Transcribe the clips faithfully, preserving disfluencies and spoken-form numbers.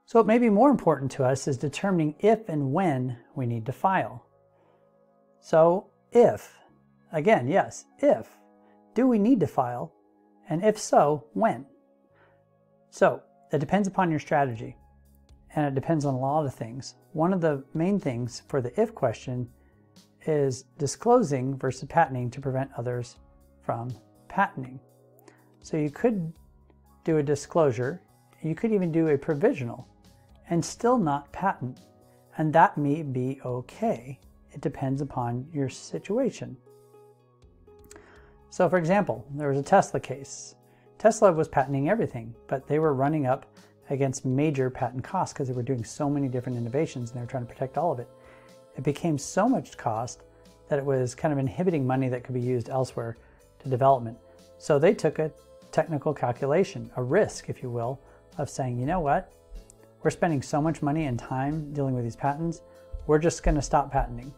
So what may be more important to us is determining if and when we need to file. So if, again, yes, if, do we need to file? And if so, when? So it depends upon your strategy, and it depends on a lot of things. One of the main things for the if question is disclosing versus patenting to prevent others from patenting. So you could do a disclosure, you could even do a provisional and still not patent, and that may be okay. It depends upon your situation. So for example, there was a Tesla case. Tesla was patenting everything, but they were running up against major patent costs because they were doing so many different innovations and they were trying to protect all of it. It became so much cost that it was kind of inhibiting money that could be used elsewhere to development. So they took a technical calculation, a risk, if you will, of saying, you know what, we're spending so much money and time dealing with these patents, we're just going to stop patenting.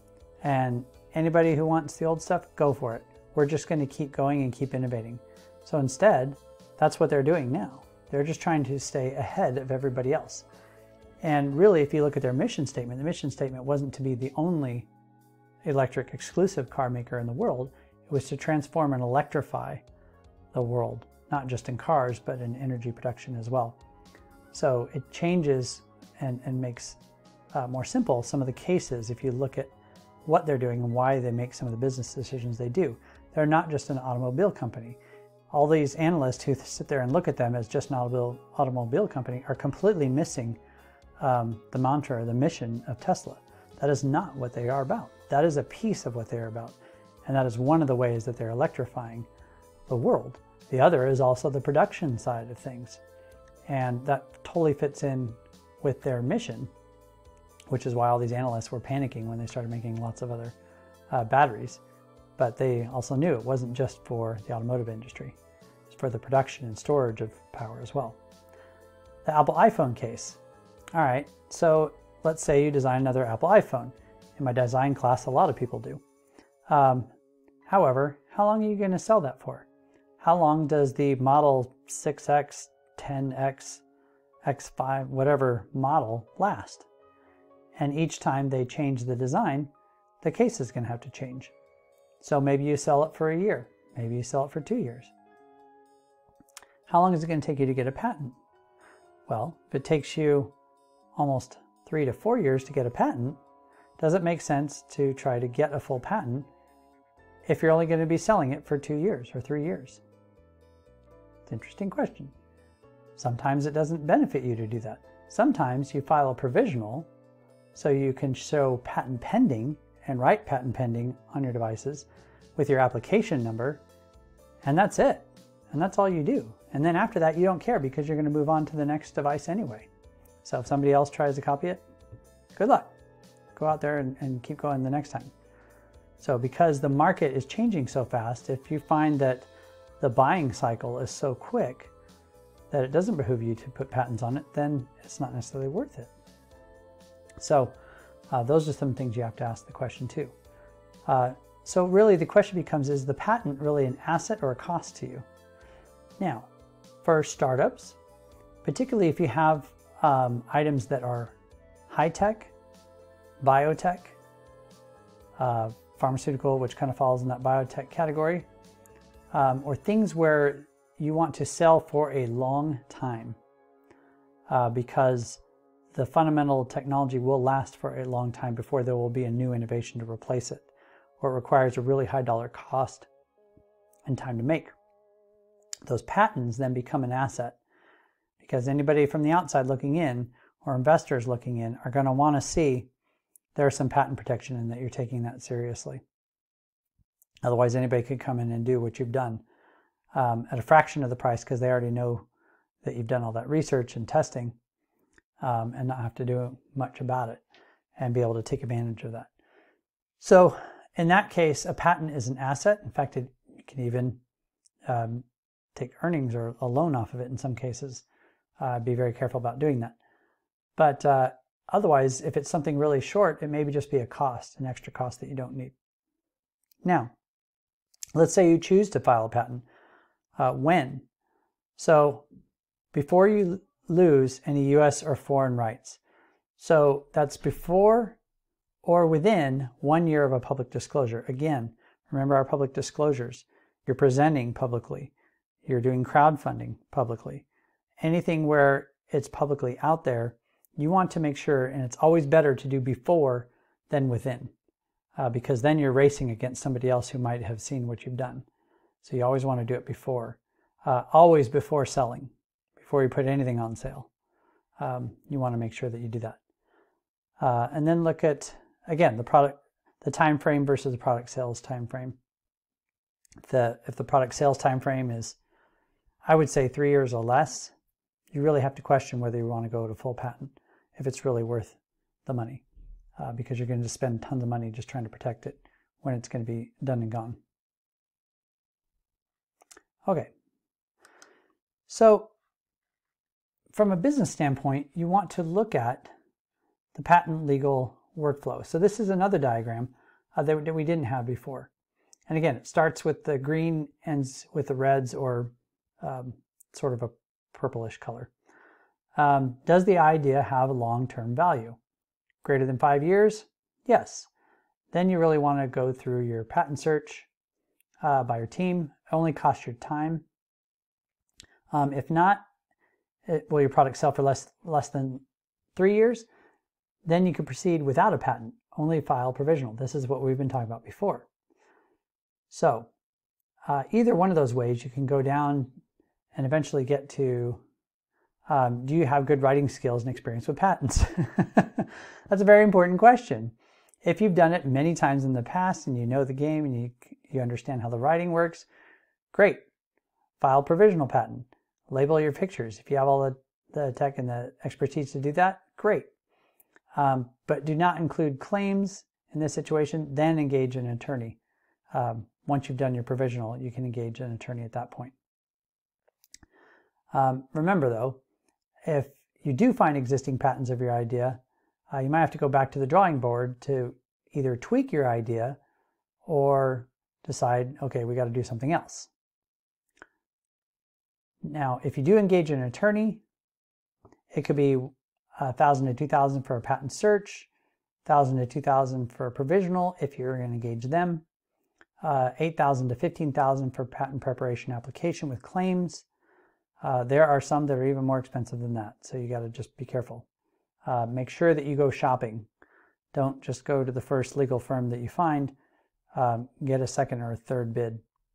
And anybody who wants the old stuff, go for it. We're just going to keep going and keep innovating. So instead, that's what they're doing now. They're just trying to stay ahead of everybody else. And really, if you look at their mission statement, the mission statement wasn't to be the only electric exclusive car maker in the world. It was to transform and electrify the world, not just in cars, but in energy production as well. So it changes and, and makes uh, more simple some of the cases if you look at what they're doing and why they make some of the business decisions they do. They're not just an automobile company. All these analysts who sit there and look at them as just an automobile, automobile company are completely missing um, the mantra, the mission of Tesla. That is not what they are about. That is a piece of what they're about. And that is one of the ways that they're electrifying the world. The other is also the production side of things. And that totally fits in with their mission, which is why all these analysts were panicking when they started making lots of other uh, batteries. But they also knew it wasn't just for the automotive industry. It's for the production and storage of power as well. The Apple iPhone case. All right, so let's say you design another Apple iPhone. In my design class, a lot of people do. Um, however, how long are you going to sell that for? How long does the Model six X, ten X, X five, whatever model last? And each time they change the design, the case is going to have to change. So maybe you sell it for a year. Maybe you sell it for two years. How long is it going to take you to get a patent? Well, if it takes you almost three to four years to get a patent, does it make sense to try to get a full patent if you're only going to be selling it for two years or three years? It's an interesting question. Sometimes it doesn't benefit you to do that. Sometimes you file a provisional so you can show patent pending and write patent pending on your devices with your application number, and that's it. And that's all you do. And then after that, you don't care because you're going to move on to the next device anyway. So if somebody else tries to copy it, good luck. Go out there and, and keep going the next time. So because the market is changing so fast, if you find that the buying cycle is so quick that it doesn't behoove you to put patents on it, then it's not necessarily worth it. So uh, those are some things you have to ask the question too. Uh, so really the question becomes, is the patent really an asset or a cost to you? Now, for startups, particularly if you have um, items that are high-tech, biotech, uh, pharmaceutical, which kind of falls in that biotech category, um, or things where you want to sell for a long time uh, because the fundamental technology will last for a long time before there will be a new innovation to replace it, or it requires a really high dollar cost and time to make. Those patents then become an asset because anybody from the outside looking in or investors looking in are going to want to see there's some patent protection and that you're taking that seriously. Otherwise, anybody could come in and do what you've done um, at a fraction of the price because they already know that you've done all that research and testing um, and not have to do much about it and be able to take advantage of that. So in that case, a patent is an asset. In fact, it, you can even um, take earnings or a loan off of it in some cases. Uh, be very careful about doing that. But uh, otherwise, if it's something really short, it may just be a cost, an extra cost that you don't need. Now, let's say you choose to file a patent. Uh, when? So before you lose any U S or foreign rights. So that's before or within one year of a public disclosure. Again, remember our public disclosures. You're presenting publicly. You're doing crowdfunding publicly. Anything where it's publicly out there, you want to make sure, and it's always better to do before than within, uh, because then you're racing against somebody else who might have seen what you've done. So you always want to do it before. Uh, always before selling, before you put anything on sale. Um, you want to make sure that you do that. Uh, and then look at, again, the product, the time frame versus the product sales time frame. The, if the product sales time frame is, I would say three years or less, you really have to question whether you want to go to full patent, if it's really worth the money, uh, because you're going to spend tons of money just trying to protect it when it's going to be done and gone. Okay. So from a business standpoint, you want to look at the patent legal workflow. So this is another diagram uh, that, that we didn't have before. And again, it starts with the green, ends with the reds, or um, sort of a purplish color. Um, does the idea have a long-term value? Greater than five years? Yes. Then you really want to go through your patent search uh, by your team. It only costs your time. Um, if not, it, will your product sell for less, less than three years? Then you can proceed without a patent, only file provisional. This is what we've been talking about before. So uh, either one of those ways, you can go down and eventually get to, um, do you have good writing skills and experience with patents? That's a very important question. If you've done it many times in the past and you know the game and you, you understand how the writing works, great. File provisional patent. Label your pictures. If you have all the, the tech and the expertise to do that, great. Um, but do not include claims in this situation, then engage an attorney. Um, once you've done your provisional, you can engage an attorney at that point. Um, remember though, if you do find existing patents of your idea, uh, you might have to go back to the drawing board to either tweak your idea or decide, okay, we got to do something else. Now, if you do engage an attorney, it could be one thousand to two thousand for a patent search, one thousand to two thousand for a provisional if you're going to engage them, uh, eight thousand to fifteen thousand for patent preparation application with claims. Uh, there are some that are even more expensive than that, so you got to just be careful. Uh, make sure that you go shopping. Don't just go to the first legal firm that you find. Um, get a second or a third bid.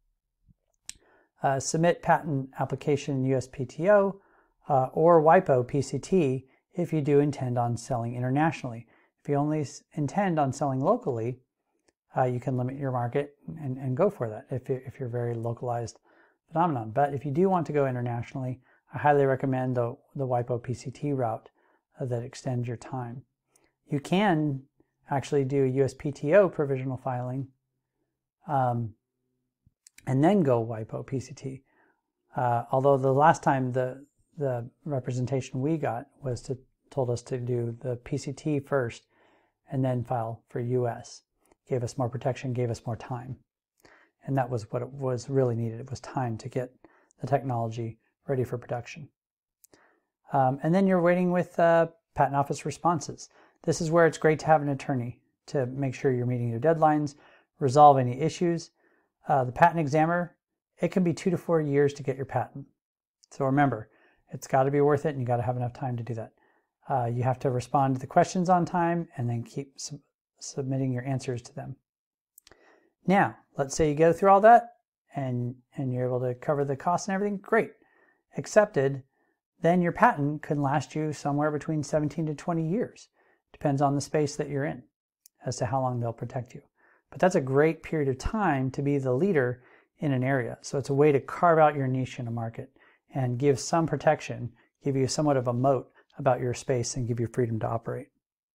Uh, submit patent application in U S P T O uh, or WIPO P C T if you do intend on selling internationally. If you only intend on selling locally, uh, you can limit your market and, and go for that if, you, if you're very localized phenomenon. But if you do want to go internationally, I highly recommend the, the WIPO P C T route uh, that extends your time. You can actually do a U S P T O provisional filing um, and then go WIPO P C T. Uh, although the last time the the representation we got was to told us to do the P C T first and then file for U S. Gave us more protection, gave us more time. And that was what it was really needed. It was time to get the technology ready for production. Um, and then you're waiting with uh, Patent Office responses. This is where it's great to have an attorney to make sure you're meeting your deadlines, resolve any issues. Uh, the patent examiner, it can be two to four years to get your patent. So remember, it's got to be worth it and you got to have enough time to do that. Uh, you have to respond to the questions on time and then keep sub submitting your answers to them. Now, let's say you go through all that and, and you're able to cover the costs and everything, great. Accepted, then your patent can last you somewhere between seventeen to twenty years. Depends on the space that you're in as to how long they'll protect you. But that's a great period of time to be the leader in an area. So it's a way to carve out your niche in a market and give some protection, give you somewhat of a moat about your space and give you freedom to operate.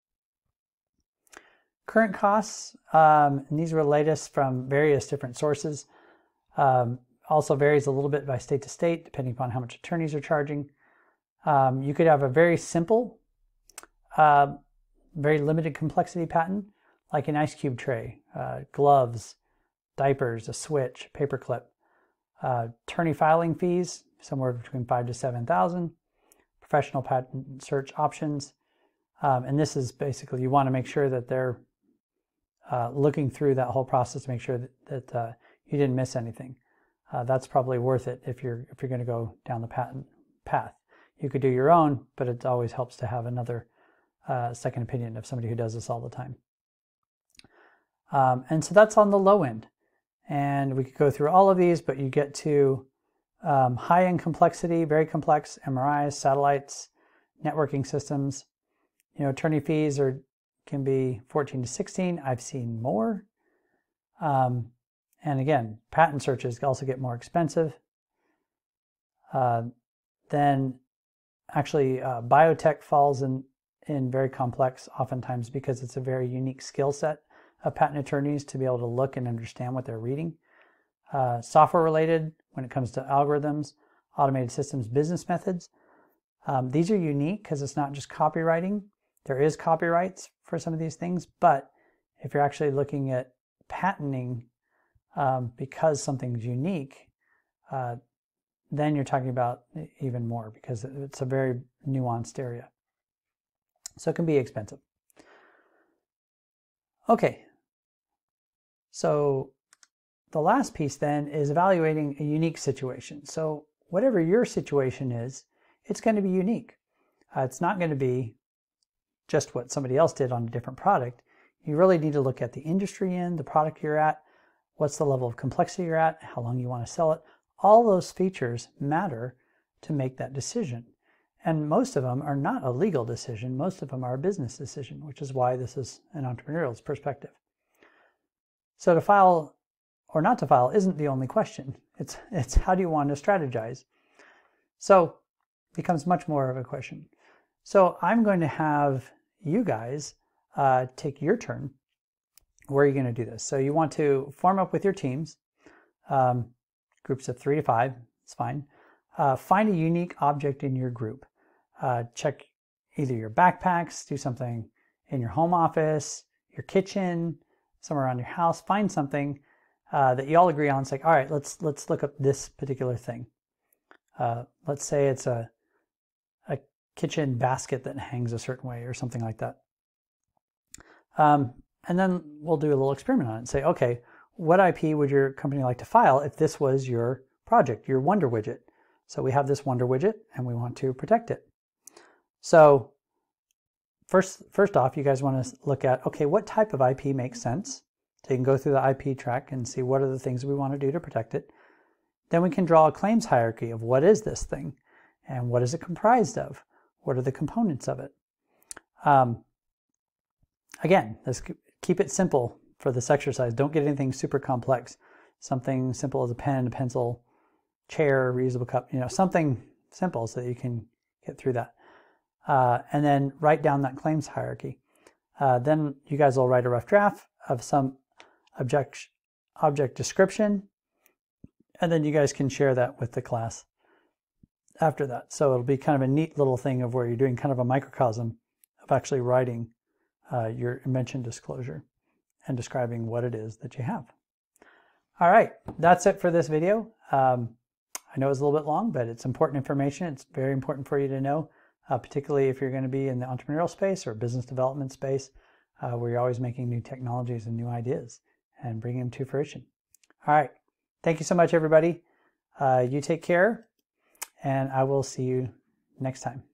Current costs, um, and these were latest from various different sources, um, also varies a little bit by state to state, depending upon how much attorneys are charging. Um, you could have a very simple, uh, very limited complexity patent, like an ice cube tray, uh, gloves, diapers, a switch, paperclip. Uh, attorney filing fees, somewhere between five to seven thousand. professional patent search options. Um, and this is basically, you want to make sure that they're uh, looking through that whole process to make sure that, that uh, you didn't miss anything. Uh, that's probably worth it if you're if you're going to go down the patent path. You could do your own, but it always helps to have another uh, second opinion of somebody who does this all the time. Um, and so that's on the low end. And we could go through all of these, but you get to um, high-end complexity, very complex M R Is, satellites, networking systems. You know, attorney fees are can be fourteen to sixteen. I've seen more. Um, and again, patent searches also get more expensive. Uh, then actually uh, biotech falls in, in very complex oftentimes because it's a very unique skill set of patent attorneys to be able to look and understand what they're reading. Uh, software related, when it comes to algorithms, automated systems, business methods. Um, these are unique because it's not just copywriting. There is copyrights for some of these things, but if you're actually looking at patenting um, because something's unique, uh, then you're talking about even more because it's a very nuanced area. So it can be expensive. Okay, so the last piece then is evaluating a unique situation. So whatever your situation is, it's going to be unique. Uh, it's not going to be just what somebody else did on a different product. You really need to look at the industry in, the product you're at, what's the level of complexity you're at, how long you want to sell it. All those features matter to make that decision. And most of them are not a legal decision. Most of them are a business decision, which is why this is an entrepreneurial perspective. So to file or not to file isn't the only question. It's, it's how do you want to strategize? So it becomes much more of a question. So I'm going to have you guys uh, take your turn. Where are you going to do this? So you want to form up with your teams, um, groups of three to five, it's fine. Uh, find a unique object in your group. Uh, check either your backpacks, do something in your home office, your kitchen, somewhere around your house. Find something uh, that you all agree on. It's like, all right, let's let's look up this particular thing. Uh, let's say it's a a kitchen basket that hangs a certain way or something like that. Um, and then we'll do a little experiment on it and say, okay, what I P would your company like to file if this was your project, your Wonder Widget? So we have this Wonder Widget and we want to protect it. So first, first off, you guys want to look at, okay, what type of I P makes sense? So you can go through the I P track and see what are the things we want to do to protect it. Then we can draw a claims hierarchy of what is this thing and what is it comprised of? What are the components of it? Um, again, let's keep it simple for this exercise. Don't get anything super complex. Something simple as a pen, a pencil, chair, reusable cup, you know, something simple so that you can get through that. Uh, and then write down that claims hierarchy. Uh, then you guys will write a rough draft of some object, object description, and then you guys can share that with the class after that. So it'll be kind of a neat little thing of where you're doing kind of a microcosm of actually writing uh, your invention disclosure and describing what it is that you have. All right, that's it for this video. Um, I know it's a little bit long, but it's important information. It's very important for you to know, uh, particularly if you're going to be in the entrepreneurial space or business development space, uh, where you're always making new technologies and new ideas and bringing them to fruition. All right, thank you so much, everybody. Uh, you take care, and I will see you next time.